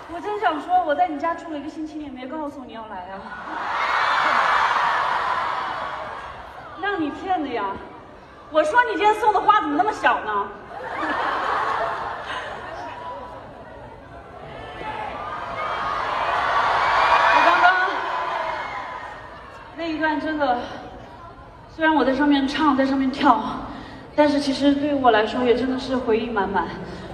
我真想说，我在你家住了1个星期，也没告诉你要来啊，让你骗的呀！我说你今天送的花怎么那么小呢？我刚刚那一段真的，虽然我在上面唱，在上面跳，但是其实对于我来说也真的是回忆满满。